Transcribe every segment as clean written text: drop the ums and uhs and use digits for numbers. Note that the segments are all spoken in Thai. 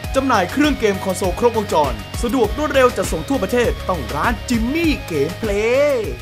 จำหน่ายเครื่องเกมคอนโซลครบวงจรสะดวกรวดเร็วจัดส่งทั่วประเทศต้องร้านจิมมี่เกมเพลย์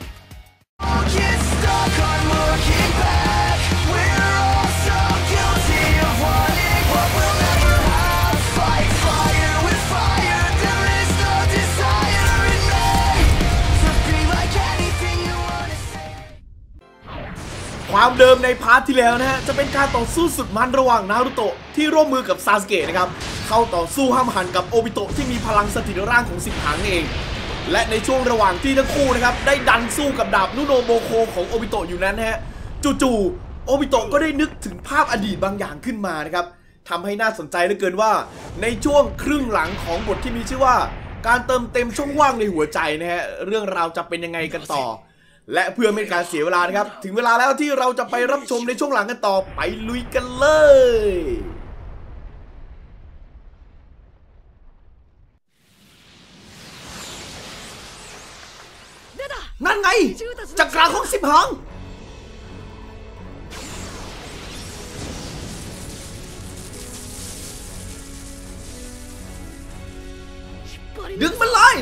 ความเดิมในพาร์ทที่แล้วนะฮะจะเป็นการต่อสู้สุดมันระหว่างนารูโตะที่ร่วมมือกับซาสเกะนะครับเข้าต่อสู้ห้ามหันกับโอบิโตะที่มีพลังสถิตร่างของ10 หางเองและในช่วงระหว่างที่ทั้งคู่นะครับได้ดันสู้กับดาบนุโนโบโคของโอบิโตะอยู่นั้นฮะจู่ๆโอบิโตะก็ได้นึกถึงภาพอดีตบางอย่างขึ้นมานะครับทำให้น่าสนใจเหลือเกินว่าในช่วงครึ่งหลังของบทที่มีชื่อว่าการเติมเต็มช่องว่างในหัวใจนะฮะเรื่องราวจะเป็นยังไงกันต่อและเพื่อไม่ให้การเสียเวลานะครับถึงเวลาแล้วที่เราจะไปรับชมในช่วงหลังกันต่อไปลุยกันเลยนั่นไงจักรของ10 หางดึงมันเลย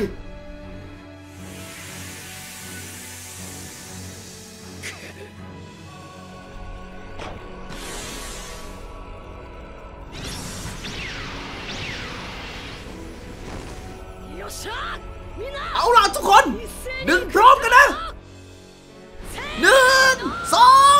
เอาล่ะทุกคนดึงพร้อมกันนะ1 2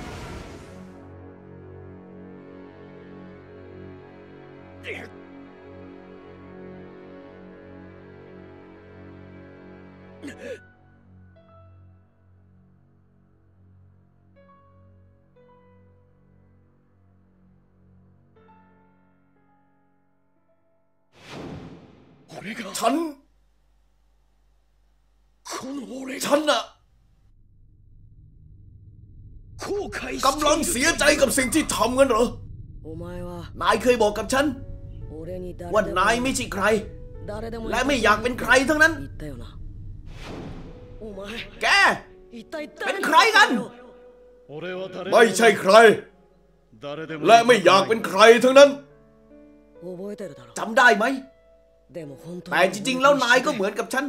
ฉันน่ะกำลังเสียใจกับสิ่งที่ทำกันเหรอนายเคยบอกกับฉันว่านายไม่ใช่ใครและไม่อยากเป็นใครทั้งนั้นแกเป็นใครกันไม่ใช่ใครและไม่อยากเป็นใครทั้งนั้นจำได้ไหมแต่จริงๆแล้วนายก็เหมือนกับฉัน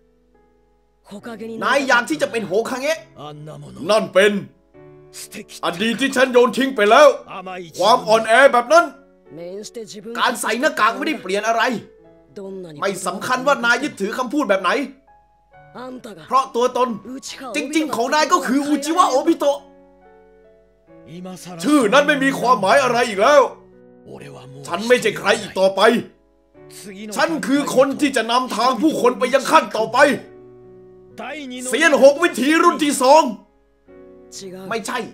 นายอยากที่จะเป็นโฮคาเงะนั่นเป็นอดีตที่ฉันโยนทิ้งไปแล้วความอ่อนแอแบบนั้นการใส่หน้ากากไม่ได้เปลี่ยนอะไรไม่สำคัญว่านายยึดถือคำพูดแบบไหนเพราะตัวตนจริงๆของนายก็คืออุจิวะโอบิโตะชื่อนั้นไม่มีความหมายอะไรอีกแล้วฉันไม่ใช่ใครอีกต่อไปฉันคือคนที่จะนำทางผู้คนไปยังขั้นต่อไปเซียน6 วิถีรุ่นที่ 2ไม่ใช่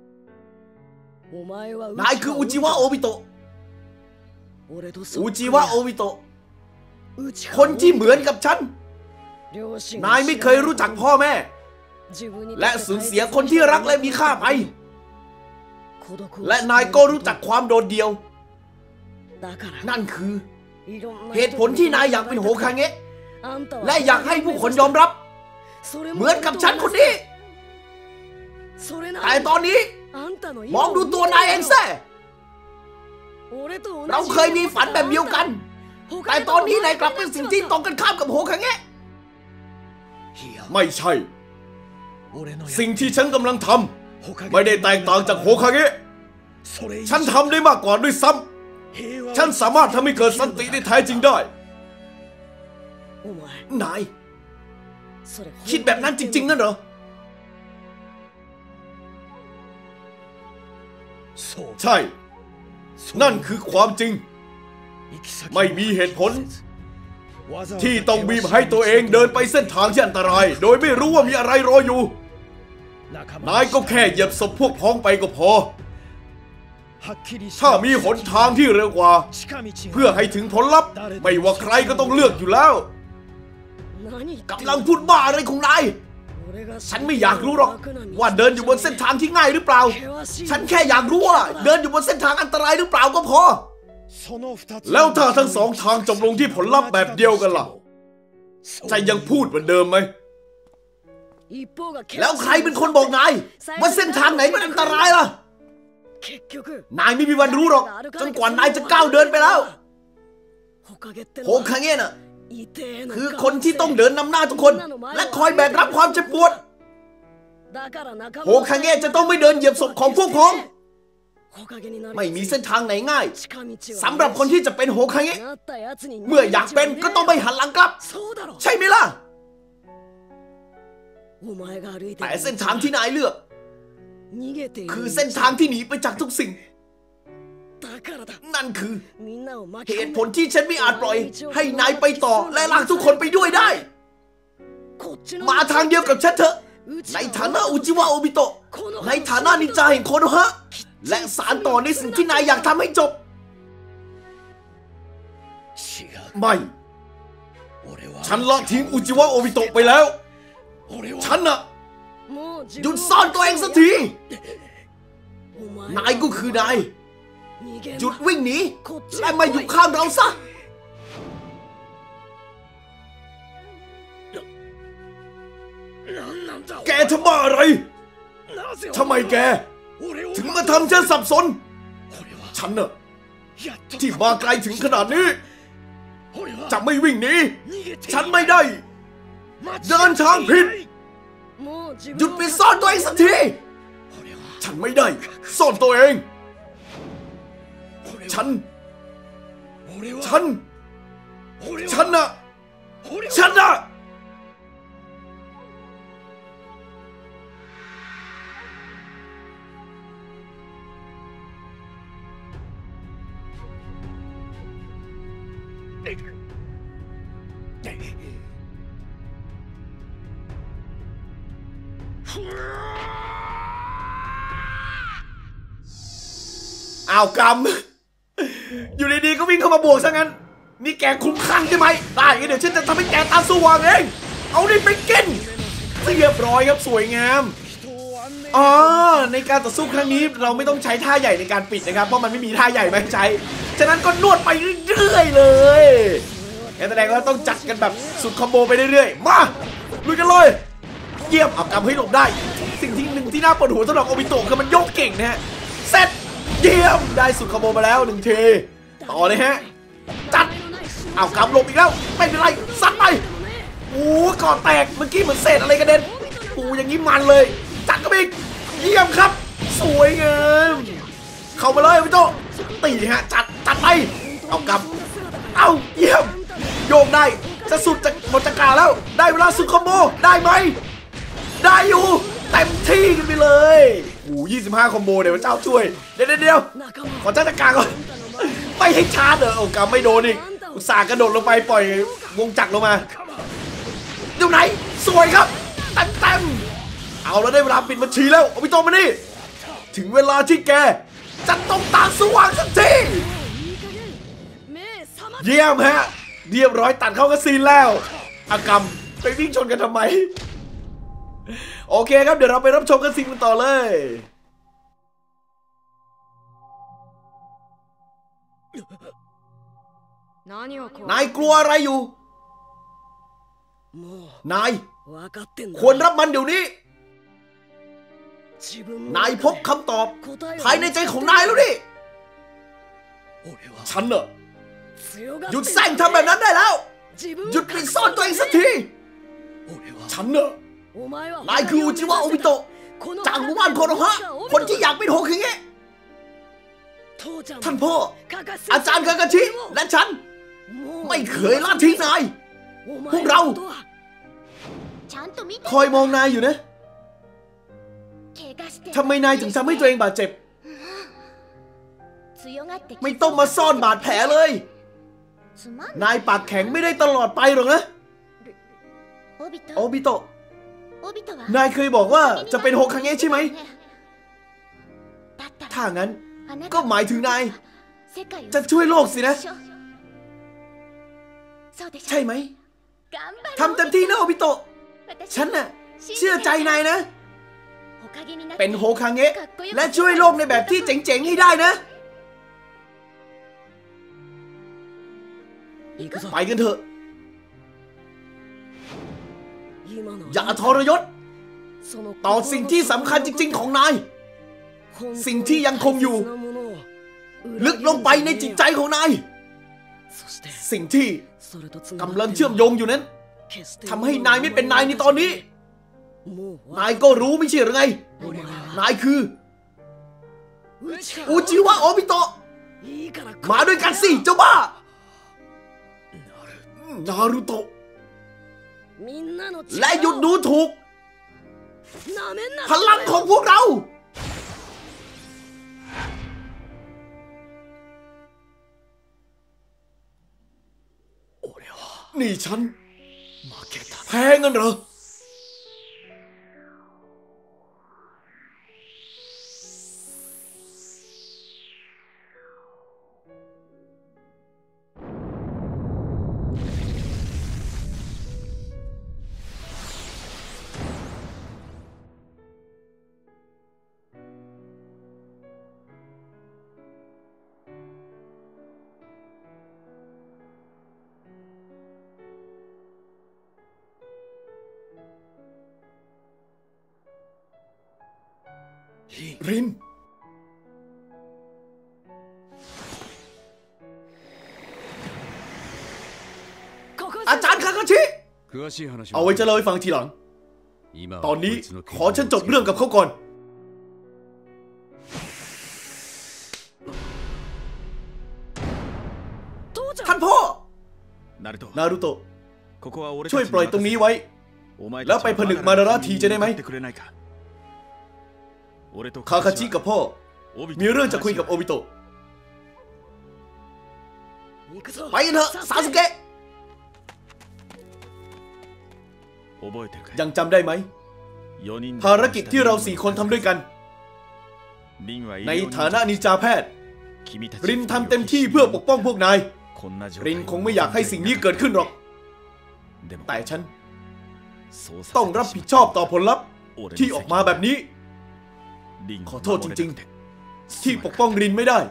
นายคืออุจิวะโอบิโตะอุจิวะโอบิโตะคนที่เหมือนกับฉันนายไม่เคยรู้จักพ่อแม่และสูญเสียคนที่รักและมีค่าไปและนายก็รู้จักความโดดเดี่ยวนั่นคือเหตุผลที่นายอยากเป็นโฮคาเงะและอยากให้ผู้คนยอมรับเหมือนกับฉันคนนี้แต่ตอนนี้มองดูตัวนายเองแซ่เราเคยมีฝันแบบเดียวกันแต่ตอนนี้นายกลับเป็นสิ่งที่ตรงกันข้ามกับโฮคาเงะไม่ใช่สิ่งที่ฉันกำลังทำไม่ได้แตกต่างจากโฮคาเงะฉันทำได้มากกว่าด้วยซ้ำฉันสามารถทำให้เกิดสันติได้แท้จริงได้นายคิดแบบนั้นจริงๆนั่นเหรอใช่นั่นคือความจริงไม่มีเหตุผลที่ต้องบีบให้ตัวเองเดินไปเส้นทางที่อันตรายโดยไม่รู้ว่ามีอะไรรออยู่นายก็แค่เหยียบศพพวกพ้องไปก็พอถ้ามีหนทางที่เร็วกว่าเพื่อให้ถึงผลลัพธ์ไม่ว่าใครก็ต้องเลือกอยู่แล้วกำลังพูดบ้าอะไรของนายฉันไม่อยากรู้หรอกว่าเดินอยู่บนเส้นทางที่ง่ายหรือเปล่าฉันแค่อยากรู้ว่าเดินอยู่บนเส้นทางอันตรายหรือเปล่าก็พอแล้วถ้าทั้งสองทางจบลงที่ผลลัพธ์แบบเดียวกันล่ะจะยังพูดเหมือนเดิมไหมแล้วใครเป็นคนบอกนายว่าเส้นทางไหนมันอันตรายล่ะนายไม่มีวันรู้หรอกจนกว่านายจะก้าวเดินไปแล้วโฮคาเงะน่ะคือคนที่ต้องเดินนำหน้าทุกคนและคอยแบกรับความเจ็บปวดโฮคาเงะจะต้องไม่เดินเหยียบศพของพวกพ้องไม่มีเส้นทางไหนง่ายสำหรับคนที่จะเป็นโฮคาเงะเมื่ออยากเป็นก็ต้องไม่หันหลังกลับใช่ไหมล่ะแต่เส้นทางที่นายเลือกคือเส้นทางที่หนีไปจากทุกสิ่งนั่นคือเหตุผลที่ฉันไม่อาจปล่อยให้นายไปต่อและลากทุกคนไปด้วยได้มาทางเดียวกับฉันเถอะในฐานะอุจิวะโอบิโตะในฐานะนินจาแห่งโคโนฮะและสานต่อในสิ่งที่นายอยากทำให้จบไม่ฉันละทิ้งอุจิวะโอบิโตะไปแล้วฉันน่ะหยุดซ่อนตัวเองสักทีนายก็คือนายหยุดวิ่งหนีและมาอยู่ข้างเราซะแกทำบ้าอะไรทำไมแกถึงมาทำฉันสับสนฉันน่ะที่มาไกลถึงขนาดนี้จะไม่วิ่งหนีฉันไม่ได้เดินทางผิดหยุดไปซ่อนตัวเองสักทีฉันไม่ได้ซ่อนตัวเองฉันน่ะอ้าวกรรมอยู่ดีๆก็วิ่งเข้ามาบวกซะงั้นนี่แกคุ้มคลั่งใช่ไหมได้เดี๋ยวฉันจะทำให้แกตาสว่างเองเอาดิไปกินเรียบร้อยครับสวยงามในการต่อสู้ครั้งนี้เราไม่ต้องใช้ท่าใหญ่ในการปิดนะครับเพราะมันไม่มีท่าใหญ่มาใช้ฉะนั้นก็นวดไปเรื่อยๆเลยแสดงว่าต้องจัดกันแบบสุดคอมโบไปเรื่อยๆมาลุยกันเลยเยี่ยมเอากำให้หลบได้สิ่งที่หนึ่งที่น่าปวดหัวสำหรับโอบิโตะคือมันโยกเก่งนะฮะเสร็จเยี่ยมได้สุดคอมโบมาแล้ว1 ทีต่อเลยฮะจัดเอากำหลบอีกแล้วไม่เป็นไรซัดไปโอ้ก่อแตกเมื่อกี้เหมือนเศษอะไรกระเด็นโอ้อย่างนี้มันเลยจัดก็อีกเยี่ยมครับสวยงามเข้ามาเลยโอบิโตะตีฮะจัดไปเอากำเอาเยี่ยมโยกได้จะสุดจากหมดจักรแล้วได้เวลาสุดคอมโบได้ไหมได้อยู่เต็มที่กันไปเลยโอ้25 คอมโบเดี๋ยวพระเจ้าช่วยเดี๋ยวขอจัดจักรก่อนไม่ให้ชาร์จโอ้กำไม่โดนอีกอุตส่าห์กระโดดลงไปปล่อยวงจักรลงมาอยู่ไหนสวยครับเต็มเอาแล้วได้เวลาปิดบัญชีแล้วโอบิโตะมานี่ถึงเวลาที่แกจะต้องตาสว่างสักทีเยี่ยมฮะเรียบร้อยตัดเข้ากระซีนแล้วอากรรมไปวิ่งชนกันทำไมโอเคครับเดี๋ยวเราไปรับชมกันซีนกันต่อเลยนายกลัวอะไรอยู่นายควรรับมันเดี๋ยวนี้นายพบคำตอบภายในใจของนายแล้วนี่ฉันเนอะหยุดแซงทำแบบนั้นได้แล้วหยุดไปซ่อนตัวเองสักทีฉันเนอะนายคืออุจิวะโอบิโตะจากหมู่บ้านโคโนฮะคนที่อยากเป็นโฮคิเงะท่านพ่ออาจารย์คากาชิและฉันไม่เคยละทิ้งนายพวกเราคอยมองนายอยู่นะทำไมนายถึงทำให้ตัวเองบาดเจ็บไม่ต้องมาซ่อนบาดแผลเลยนายปากแข็งไม่ได้ตลอดไปหรอกนะโอบิโตะนายเคยบอกว่าจะเป็นโฮคาเงะใช่ไหมถ้างั้นก็หมายถึงนายจะช่วยโลกสินะใช่ไหมทำเต็มที่นะโอบิโตะฉันน่ะเชื่อใจนายนะเป็นโฮคาเงะและช่วยโลกในแบบที่เจ๋งๆให้ได้นะไปกันเถอะอย่าทรยศต่อสิ่งที่สำคัญจริงๆของนายสิ่งที่ยังคงอยู่ลึกลงไปในจิตใจของนายสิ่งที่กำลังเชื่อมโยงอยู่นั้นทำให้นายไม่เป็นนายในตอนนี้นายก็รู้ไม่ใช่หรือไงนายคืออุจิวะโอบิโตะมาด้วยกันสิเจ้าบ้านารูโตะและหยุดดูถูกพลังของพวกเรานี่ฉันแพ้งั้นเหรอรินอาจารย์คาคาชิเอาไว้จะเล่าให้ฟังทีหลังตอนนี้ขอฉันจบเรื่องกับเขาก่อนท่านพ่อนารูโตะช่วยปล่อยตรงนี้ไว้แล้วไปผนึกมาดาระทีจะได้ไหมคาคาชิกับพ่อมีเรื่องจะคุยกับโอบิโตะไปกันเถอะซาสึเกะยังจำได้ไหมภารกิจที่เรา4 คนทำด้วยกันในฐานะนินจาแพทย์รินทำเต็มที่เพื่อปกป้องพวกนายรินคงไม่อยากให้สิ่งนี้เกิดขึ้นหรอกแต่ฉันต้องรับผิดชอบต่อผลลัพธ์ที่ออกมาแบบนี้ขอโทษจริงๆที่ปกป้องรินไม่ได้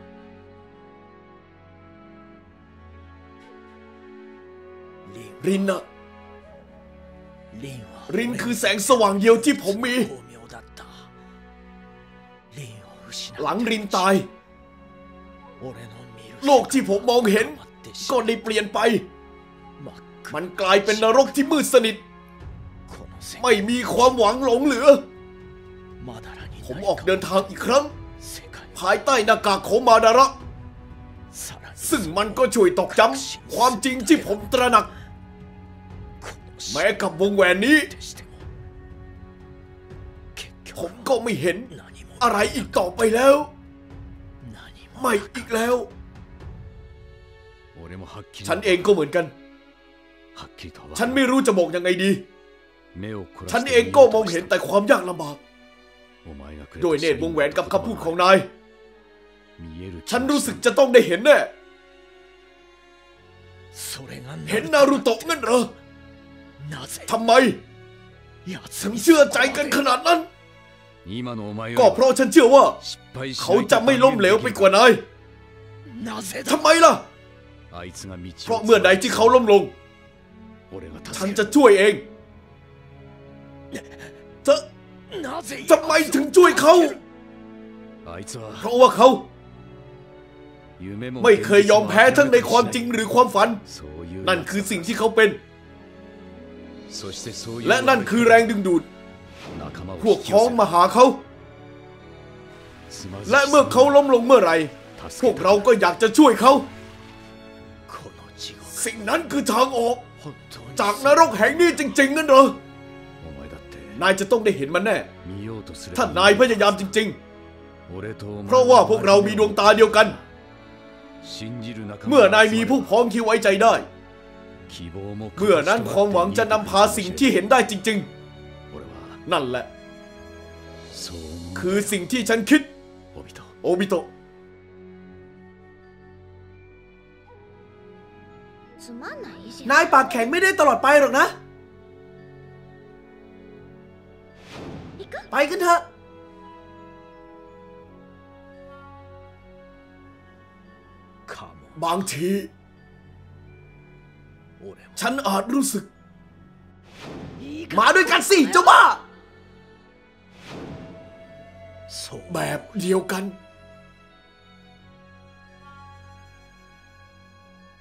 รินนะรินคือแสงสว่างเดียวที่ผมมีหลังรินตายโลกที่ผมมองเห็นก็ได้เปลี่ยนไปมันกลายเป็นนรกที่มืดสนิทไม่มีความหวังหลงเหลือผมออกเดินทางอีกครั้งภายใต้หน้ากากของมาดาระซึ่งมันก็ช่วยตอกย้ำความจริงที่ผมตระหนักแม้กับวงแหวนนี้ผมก็ไม่เห็นอะไรอีกต่อไปแล้วไม่อีกแล้วฉันเองก็เหมือนกันฉันไม่รู้จะบอกยังไงดีฉันเองก็มองเห็นแต่ความยากลำบากโดยเนตรวงแหวนกับคำพูดของนายฉันรู้สึกจะต้องได้เห็นแน่เห็นนารูโตะงั้นเหรอทำไมถึงเชื่อใจกันขนาดนั้นก็เพราะฉันเชื่อว่าเขาจะไม่ล้มเหลวไปกว่านายทำไมล่ะเพราะเมื่อใดที่เขาล้มลงฉันจะช่วยเองทำไมถึงช่วยเขาเพราะว่าเขาไม่เคยยอมแพ้ทั้งในความจริงหรือความฝันนั่นคือสิ่งที่เขาเป็นและนั่นคือแรงดึงดูดพวกพ้องมาหาเขาและเมื่อเขาล้มลงเมื่อไหร่พวกเราก็อยากจะช่วยเขาสิ่งนั้นคือทางออกจากนรกแห่งนี้จริงๆนั่นเหรอนายจะต้องได้เห็นมันแน่ถ้านายพยายามจริงๆเพราะว่าพวกเรามีดวงตาเดียวกันเมื่อนายมีผู้พ้องที่ไว้ใจได้เมื่อนั้นความหวังจะนำพาสิ่งที่เห็นได้จริงๆนั่นแหละคือสิ่งที่ฉันคิดโอบิโตะนายปากแข็งไม่ได้ตลอดไปหรอกนะไปกันเถอะบางทีฉันอาจรู้สึกมาด้วยกันสิเจ้าบ้าแบบเดียวกัน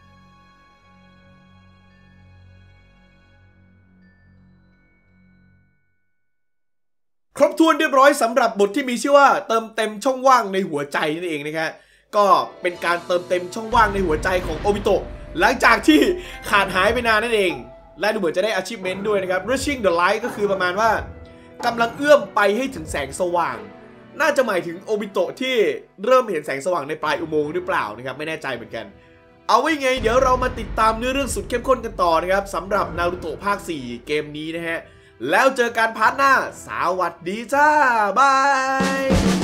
ครบถ้วนเรียบร้อยสำหรับบทที่มีชื่อว่าเติมเต็มช่องว่างในหัวใจนั่นเองนะครับก็เป็นการเติมเต็มช่องว่างในหัวใจของโอบิโตะหลังจากที่ขาดหายไปนานนั่นเองและดูเหมือนจะได้ achievement ด้วยนะครับ reaching the light ก็คือประมาณว่ากำลังเอื้อมไปให้ถึงแสงสว่างน่าจะหมายถึงโอบิโตะที่เริ่มเห็นแสงสว่างในปลายอุโมงค์หรือเปล่านะครับไม่แน่ใจเหมือนกันเอาไว้ไงเดี๋ยวเรามาติดตามเนื้อเรื่องสุดเข้มข้นกันต่อนะครับสำหรับนารูโตะภาค 4 เกมนี้นะฮะแล้วเจอกันพาร์ทหน้าสวัสดีจ้าบาย